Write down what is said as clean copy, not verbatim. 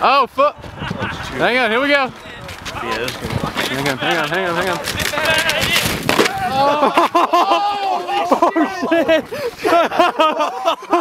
Oh, foot. Hang on, here we go. Yeah, this is gonna Hang on. Oh, shit.